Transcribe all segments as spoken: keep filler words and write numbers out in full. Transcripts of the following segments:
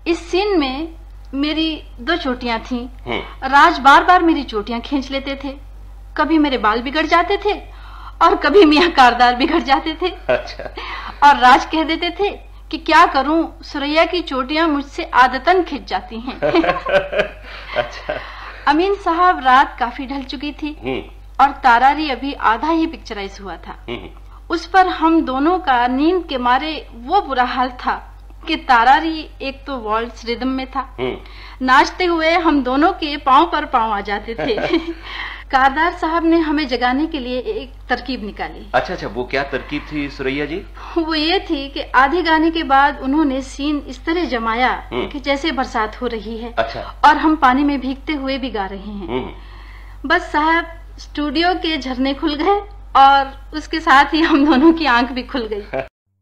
इस सीन में मेरी दो चोटियां थीं। राज बार बार मेरी चोटियां खींच लेते थे। कभी मेरे बाल बिगड़ जाते थे और कभी मियां कारदार बिगड़ जाते थे। अच्छा। और राज कह देते थे कि क्या करूं, सुरैया की चोटियां मुझसे आदतन खिंच जाती हैं। अच्छा। अमीन साहब, रात काफी ढल चुकी थी और तारारी अभी आधा ही पिक्चराइज हुआ था। उस पर हम दोनों का नींद के मारे वो बुरा हाल था कि तारारी एक तो वॉल्स रिदम में था। नाचते हुए हम दोनों के पांव पर पांव आ जाते थे। कारदार साहब ने हमें जगाने के लिए एक तरकीब निकाली। अच्छा अच्छा, वो क्या तरकीब थी सुरैया जी? वो ये थी कि आधे गाने के बाद उन्होंने सीन इस तरह जमाया कि जैसे बरसात हो रही है। अच्छा। और हम पानी में भीगते हुए भी गा रहे हैं। बस साहब, स्टूडियो के झरने खुल गए और उसके साथ ही हम दोनों की आंख भी खुल गई।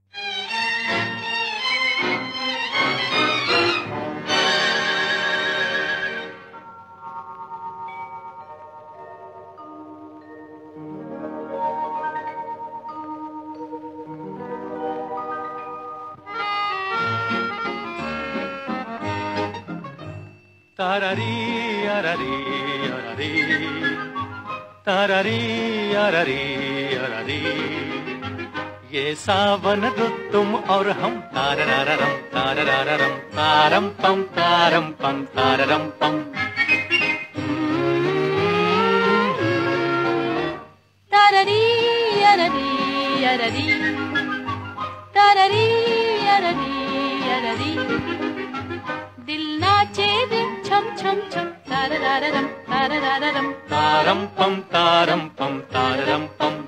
तारारी अरारी अरारी तारारी अरारी अरारी, ये सावन रुत तुम और हम, तारारारम तारारारम तारम पम तारम पम ताररम पम। तारारी अरारी अरारी तारारी अरारी अरारी, दिल नाचे रे छम छम छम, तारारारम तारारारम तारम पम तारम पम ताररम पम।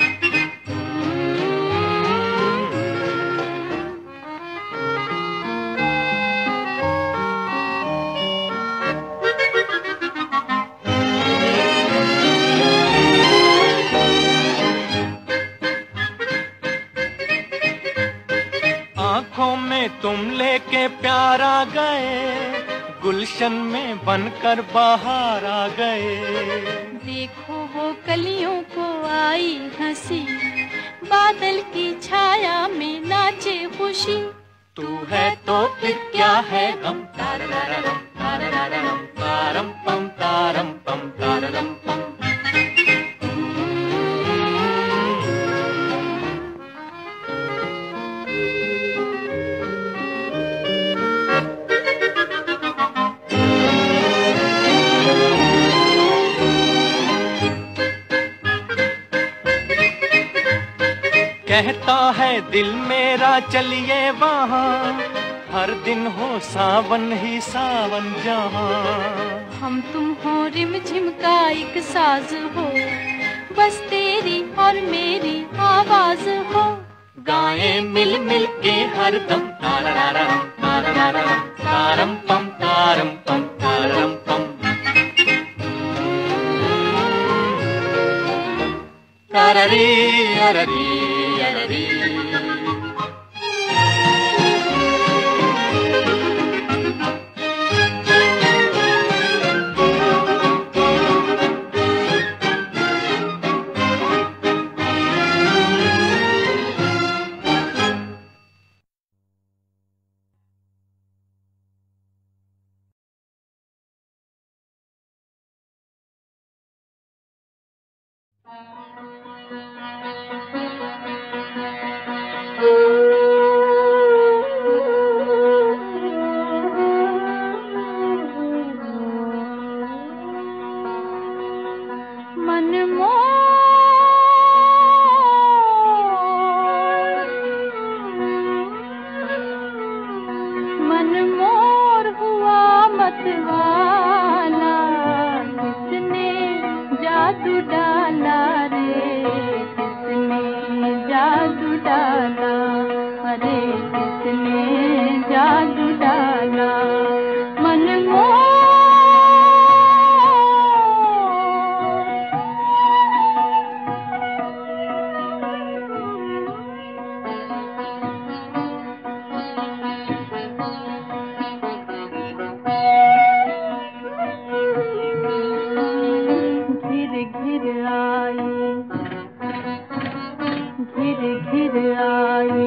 आँखों में तुम लेके प्यार आ गए, गुलशन में बनकर बाहर आ गए। देखो वो कलियों को आई हंसी, बादल की छाया में नाचे खुशी। तू है तो फिर क्या है गम, तारारारम तारारारम तारम पम तारम पम ताररम पम। कहता है दिल मेरा चलिए वहाँ, हर दिन हो सावन ही सावन जहाँ। हम तुम हो रिम झिम का एक साज हो, बस तेरी और मेरी आवाज हो। गाएं मिल मिल के हर दम, तारारारम तारारारम तारम पम तारम पम तारम पम। तारारी अरारी अरारी, घिर आई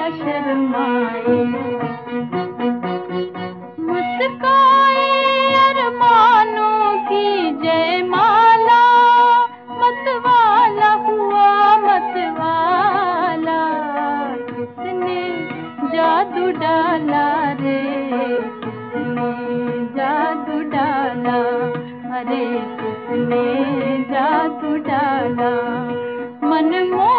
शर्माए, मुस्काए अरमानों की जयमाला, मतवाला हुआ मतवाला, किसने जादू डाला रे, किसने जादू डाला, अरे किसने जादू डाला, मनमोह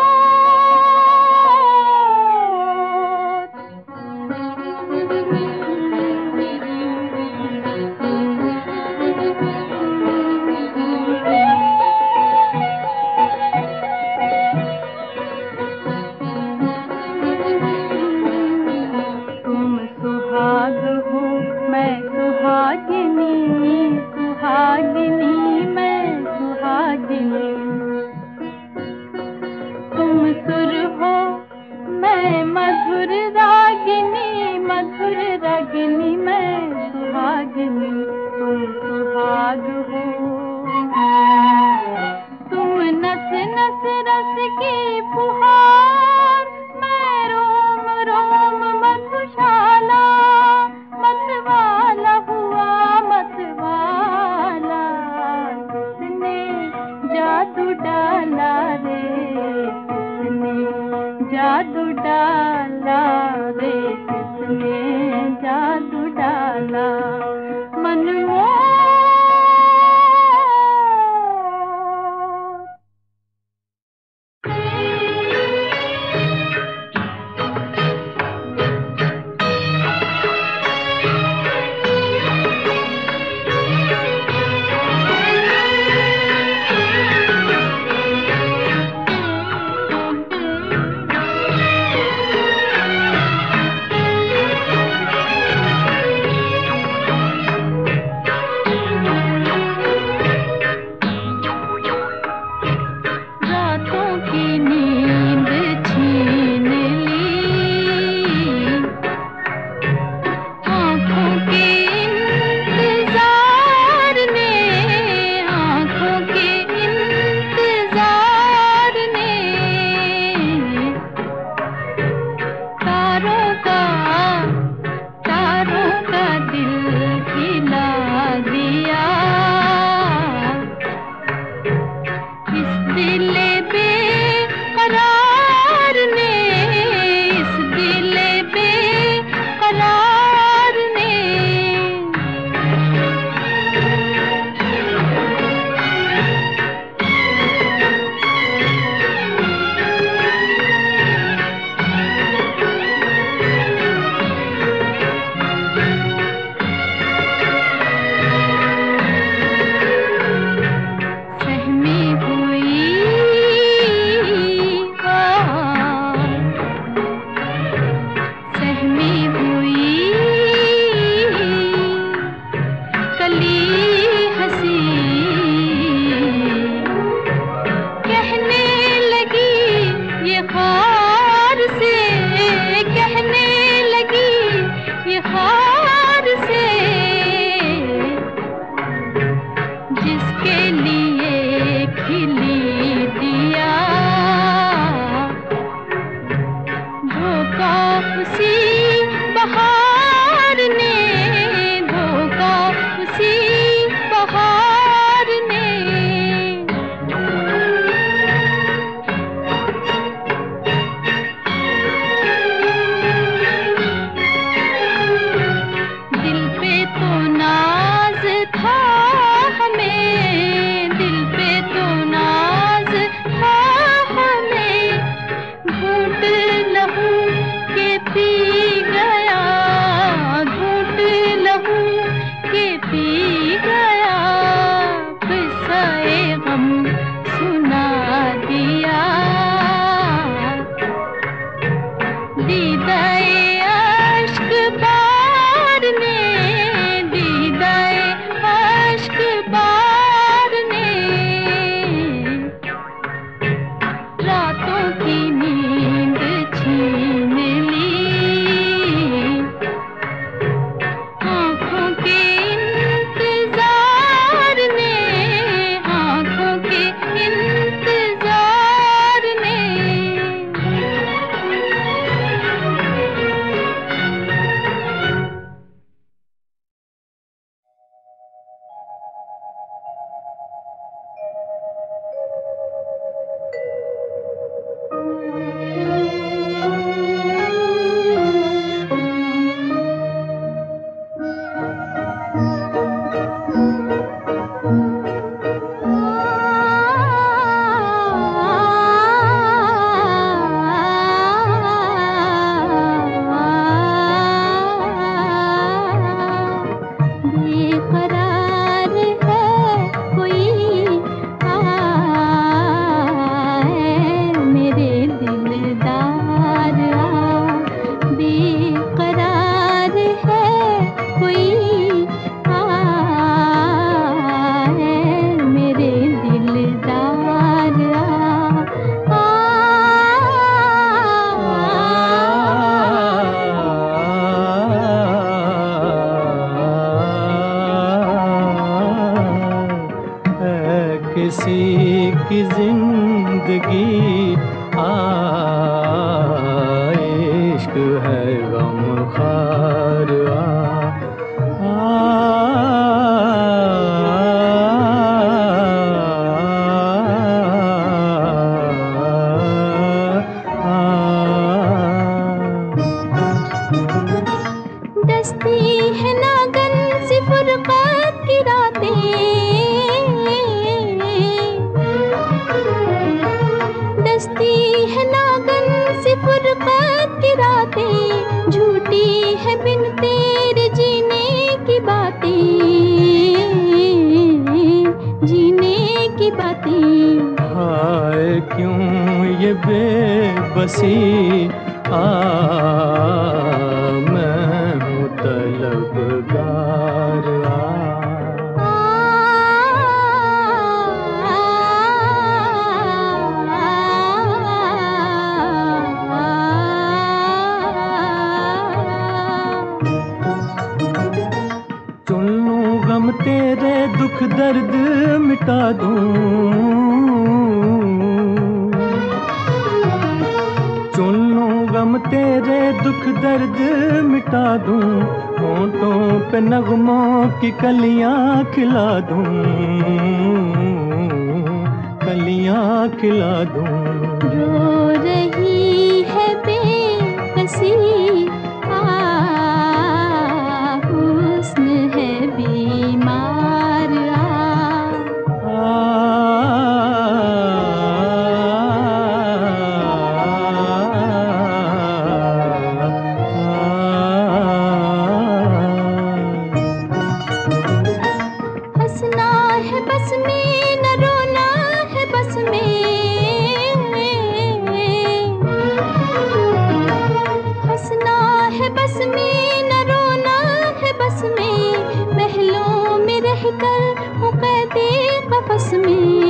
जादू डाला रे, किसने जादू डाला, मनमोह लहू के पी है गमखार आ, आ, दस्ती है नागन सी फुरक़त की रातें, दस्ती है नागन सी फुरक़त की रातें, झूठी है बिन तेरे जीने की बातें, जीने की बातें। हाय क्यों ये बेबसी आ, मैं हूँ तलबगार आ, चुन लूं गम तेरे दुख दर्द मिटा दूं, चुन लूं गम तेरे दुख दर्द मिटा दूं, होंठों पे नगमों की कलियां खिला दूं, कलियां खिला दूं। रो रही है बेकसी आ, हुस्न है बीमार आ, हंसना है बस में न रोना है बस में, हंसना है बस में न रोना है बस में, महलों में रहकर हूँ कैदे कफस में,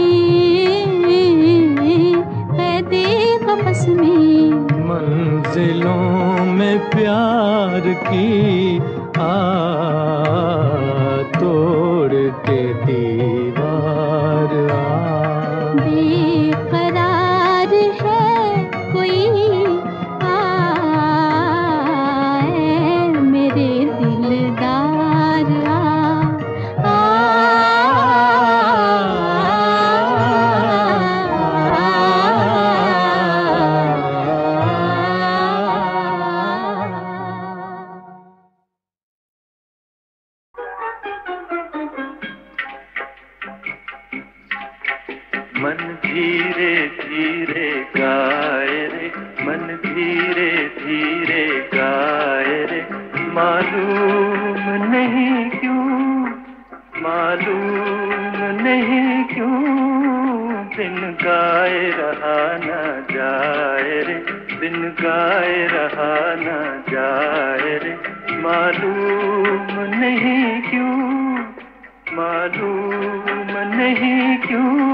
कैदे कफस में। मंजिलों में प्यार की आ, तोड़ के दीवार आ, बेकरार है कोई आ, ऐ मेरे दिलदार आ, आ, मन धीरे धीरे गाए रे, मन धीरे धीरे गाए रे, मालूम नहीं क्यों, मालूम नहीं क्यों, बिन गाए रहा न जाए रे, बिन गाए रहा न जाए रे, मालूम नहीं क्यों, मालूम नहीं क्यों।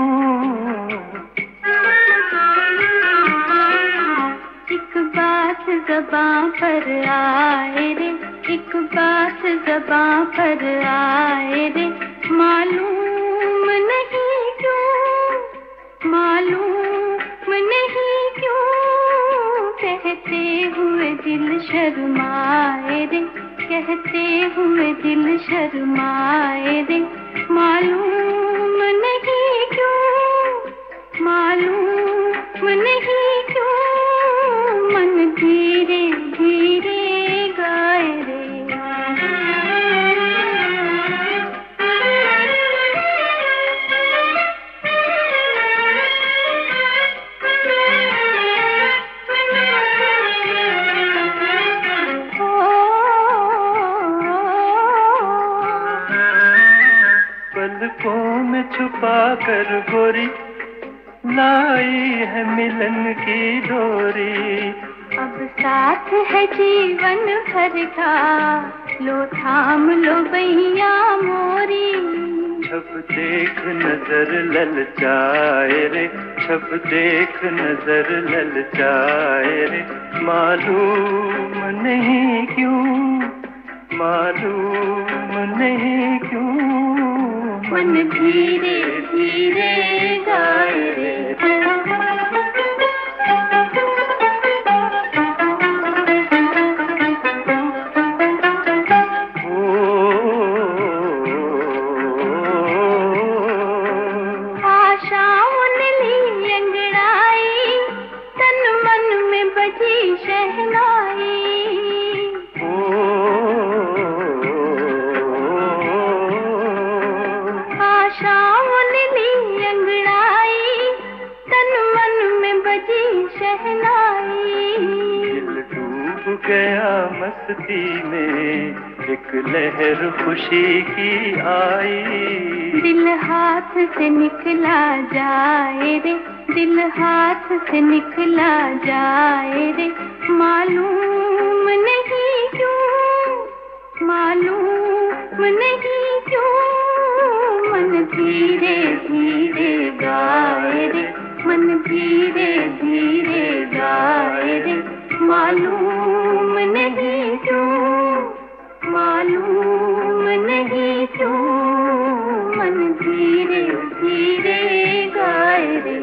एक बात ज़बां पर आए रे, एक बात ज़बां पर आए रे, मालूम नहीं क्यों, मालूम नहीं क्यों, कहते हुए दिल शर्माए रे, कहते हुए दिल शर्माए रे, मालूम नहीं क्यों, मालूम नहीं क्यों, मन धीरे धीरे गाए रे। पलकों में छुपा कर गोरी लाई है मिलन की डोरी, अब साथ है जीवन भर का, लो थाम लो भैया मोरी। छप देख नजर ललचाए रे, छप देख नजर ललचाए रे, मालूम नहीं क्यों, मालूम नहीं क्यों, मन धीरे धीरे गाए रे। मस्ती में एक लहर खुशी की आई। दिल हाथ से निकला जाए रे, दिल हाथ से निकला जाए रे, मालूम नहीं क्यों, मालूम नहीं क्यों, मन धीरे धीरे गाए रे, मन धीरे धीरे गाए रे, मालूम नहीं क्यों, मालूम नहीं क्यों, मन धीरे धीरे गाए रे।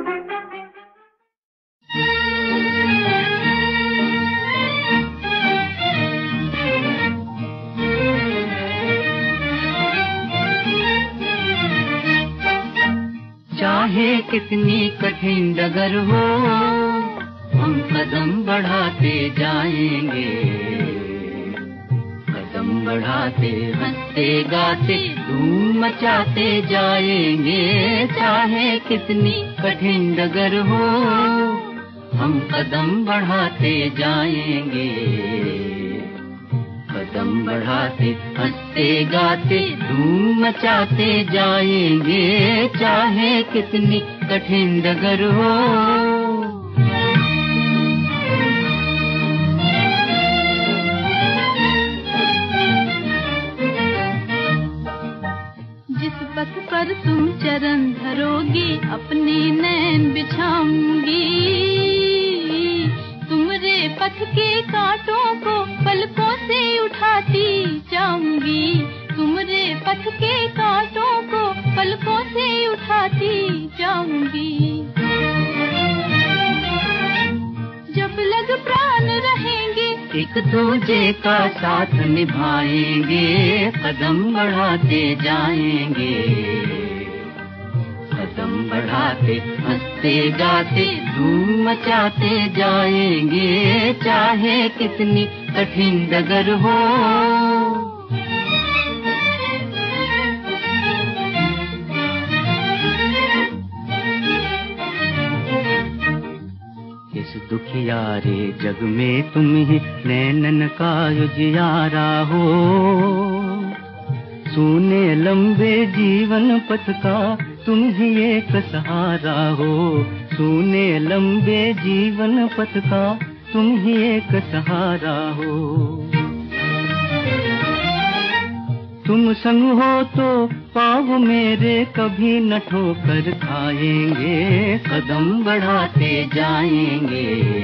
चाहे कितनी कठिन डगर हो, हम कदम बढ़ाते जाएंगे, कदम बढ़ाते हंसते गाते धूम मचाते जाएंगे। चाहे कितनी कठिन डगर हो, हम कदम बढ़ाते जाएंगे, कदम बढ़ाते हंसते गाते धूम मचाते जाएंगे। चाहे कितनी कठिन डगर हो। जिस पथ पर तुम चरण धरोगी, अपने नैन बिछाऊंगी, तुमरे पथ के कांटों को पलकों से उठाती जाऊंगी, तुमरे पथ के कांटों को पलकों से उठाती जाऊंगी। जब लग प्राण रहेंगे, एक दूजे का साथ निभाएंगे, कदम बढ़ाते जाएंगे, कदम बढ़ाते हंसते गाते धूम मचाते जाएंगे। चाहे कितनी कठिन डगर हो। इस दुखियारे जग में तुम ही नैनन का उजियारा हो, सूने लंबे जीवन पथ का तुम ही एक सहारा हो, सूने लंबे जीवन पथ का तुम ही एक सहारा हो। तुम संग हो तो पाँव मेरे कभी न ठोकर खाएंगे, कदम बढ़ाते जाएंगे,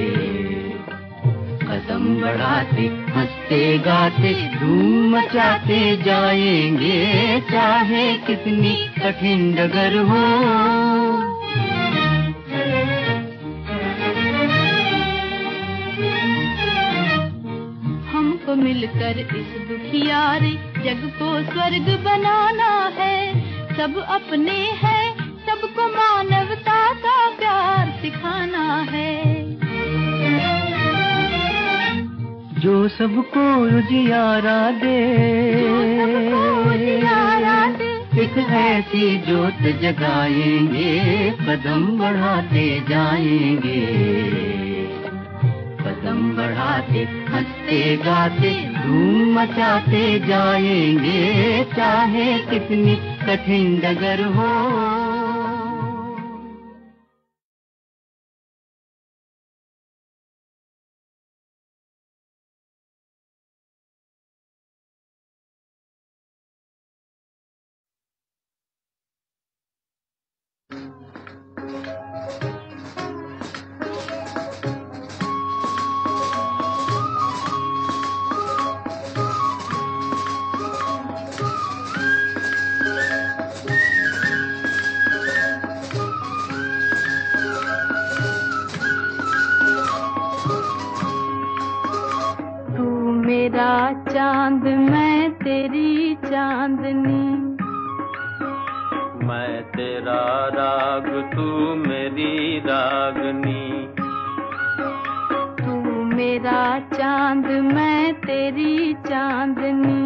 कदम बढ़ाते हंसते गाते धूम मचाते जाएंगे। चाहे कितनी कठिन डगर हो। हमको मिलकर इस दुखियारे जग को स्वर्ग बनाना है, सब अपने हैं, सबको मानवता का प्यार सिखाना है। जो सबको उजियारा दे, एक ऐसी जोत जगाएंगे, कदम बढ़ाते जाएंगे, कदम बढ़ाते हंसते गाते धूम मचाते जाएंगे। चाहे कितनी कठिन डगर हो। मेरा चांद मैं तेरी चांदनी, मैं तेरा राग तू मेरी रागनी, तू मेरा चांद मैं तेरी चांदनी,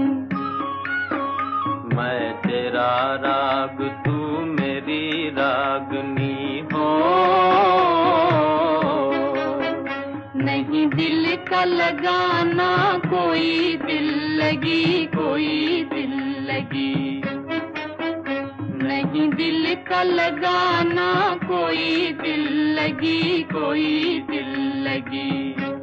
मैं तेरा राग तू मेरी रागनी हो। नहीं दिल का लगाना कोई दिल लगी, कोई दिल लगी। नहीं दिल का लगाना कोई दिल लगी, कोई दिल लगी।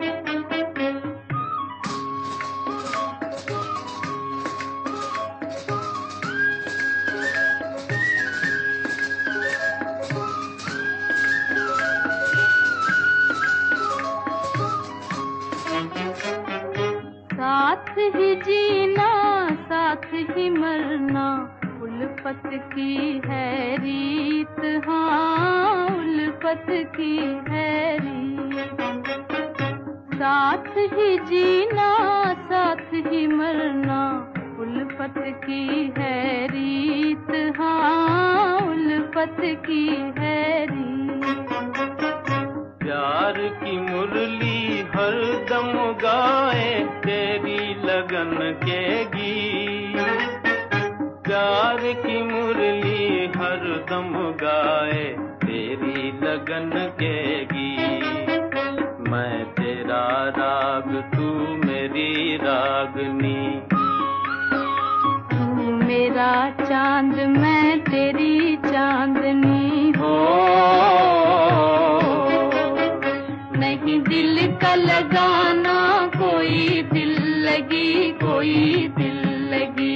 साथ ही जीना साथ ही मरना उल्फत की है रीत, हाँ उल्फत की है रीत। साथ ही जीना साथ ही मरना उल्फत की है रीत, हाँ उल्फत की है रीत। प्यार की मुरली हर दम गाए तेरी लगन के गीत। प्यार की मुरली हर दम गाए तेरी लगन के गीत। मैं तेरा राग तू मेरी रागनी, तू मेरा चांद मैं तेरी चांदनी हो। नहीं दिल का लगाना कोई दिल लगी, कोई दिल लगी।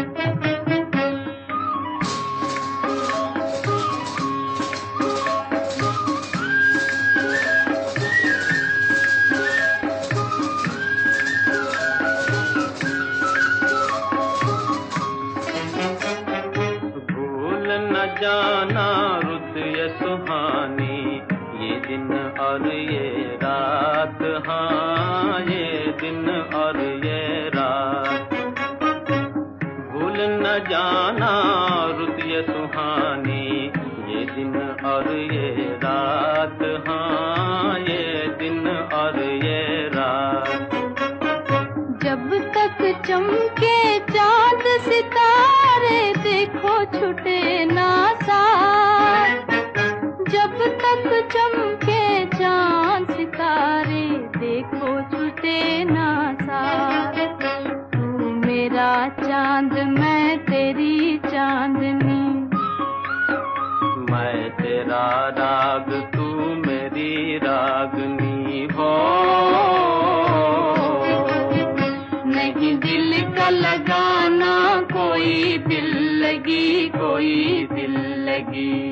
भूल न जाना रुत ये सुहानी, ये दिन और ये रात, हाँ ये दिन और ये रात। भूल न जाना रुत ये सुहानी, ये दिन और ये रात, हाँ ये दिन और ये रात। जब तक चमके चांद सितारे देखो छूटे ना साथ। जब तक चमके चांद सितारे देखो छूटे ना साथ। तू मेरा चांद मैं तेरी चांदनी, मैं तेरा राग तू मेरी रागनी हो। नहीं दिल का लगाना कोई दिल लगी, कोई दिल लगी।